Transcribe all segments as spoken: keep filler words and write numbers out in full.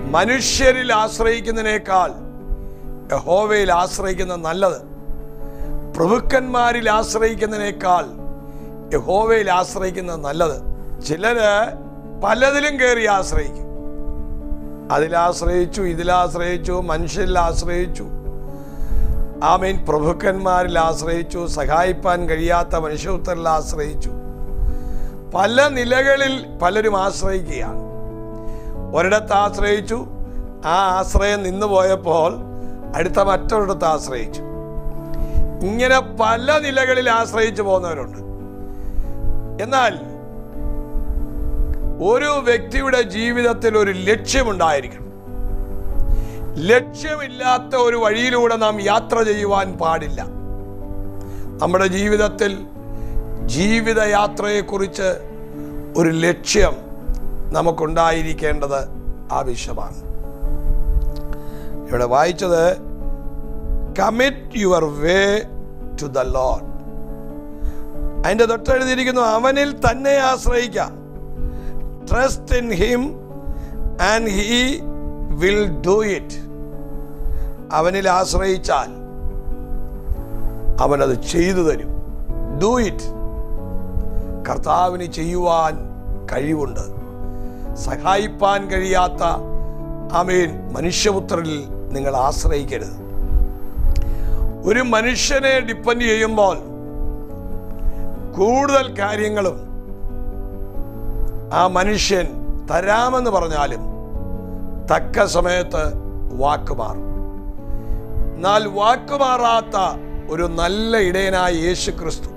മനുഷ്യരിൽ ആശ്രയിക്കുന്നതിനേക്കാൾ യഹോവയിൽ ആശ്രയിക്കുന്നത് നല്ലത്. പ്രഭുക്കന്മാരിൽ ആശ്രയിക്കുന്നതിനേക്കാൾ യഹോവയിൽ ആശ്രയിക്കുന്നത് നല്ലത്. ചിലര് പലതിലും കയറി ആശ്രയിക്കും. അതിലാശ്രയിച്ചു, ഇതിലാശ്രയിച്ചു, മനുഷ്യരിൽ ആശ്രയിച്ചു, ആമേൻ, പ്രഭുക്കന്മാരിൽ ആശ്രയിച്ചു, സഹായിപ്പാൻ കഴിയാത്ത മനുഷ്യത്വത്തിൽ ആശ്രയിച്ചു. പല നിലകളിൽ പലരും ആശ്രയിക്കുകയാണ്. ഒരിടത്ത് ആശ്രയിച്ചു, ആ ആശ്രയം നിന്നു പോയപ്പോൾ അടുത്ത മറ്റൊരിടത്ത് ആശ്രയിച്ചു. ഇങ്ങനെ പല നിലകളിൽ ആശ്രയിച്ചു പോകുന്നവരുണ്ട്. എന്നാൽ ഒരു വ്യക്തിയുടെ ജീവിതത്തിൽ ഒരു ലക്ഷ്യമുണ്ടായിരിക്കണം. ലക്ഷ്യമില്ലാത്ത ഒരു വഴിയിലൂടെ നാം യാത്ര ചെയ്യുവാൻ പാടില്ല. നമ്മുടെ ജീവിതത്തിൽ ജീവിതയാത്രയെക്കുറിച്ച് ഒരു ലക്ഷ്യം നമുക്കുണ്ടായിരിക്കേണ്ടത് ആവശ്യമാണ്. ഇവിടെ വായിച്ചത് commit your way to the Lord. അതിൻ്റെ തൊട്ടെഴുതിയിരിക്കുന്നു, അവനിൽ തന്നെ ആശ്രയിക്കാം. Trust in him and he will do it. അവനിൽ ആശ്രയിച്ചാൽ അവനത് ചെയ്തു തരും. Do it. കർത്താവിന് ചെയ്യുവാൻ കഴിവുണ്ട്. സഹായിപ്പാൻ കഴിയാത്ത ആമേൻ മനുഷ്യപുത്രനിൽ നിങ്ങൾ ആശ്രയിക്കരുത്. ഒരു മനുഷ്യനെ ഡിപ്പെൻഡ് ചെയ്യുമ്പോൾ കൂടുതൽ കാര്യങ്ങളും ആ മനുഷ്യൻ തരാമെന്ന് പറഞ്ഞാലും തക്ക സമയത്ത് വാക്കുമാറും. എന്നാൽ വാക്കുമാറാത്ത ഒരു നല്ല ഇടയനായ യേശു ക്രിസ്തു,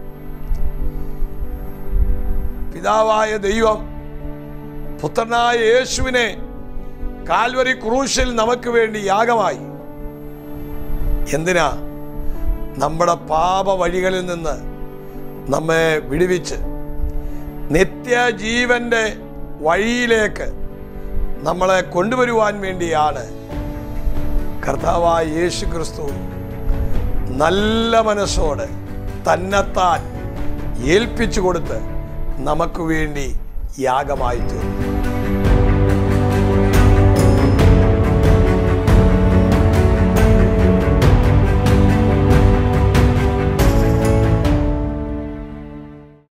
പിതാവായ ദൈവം പുത്രനായ യേശുവിനെ കാൽവരി ക്രൂശിൽ നമുക്ക് വേണ്ടി യാഗമായി. എന്തിനാ? നമ്മുടെ പാപ വഴികളിൽ നിന്ന് നമ്മെ വിടുവിച്ച് നിത്യജീവന്റെ വഴിയിലേക്ക് നമ്മളെ കൊണ്ടുവരുവാൻ വേണ്ടിയാണ് കർത്താവായ യേശു ക്രിസ്തു നല്ല മനസ്സോടെ തന്നെത്താൻ ഏൽപ്പിച്ചു കൊടുത്ത് നമുക്ക് വേണ്ടി യാഗമായി തീർന്നു.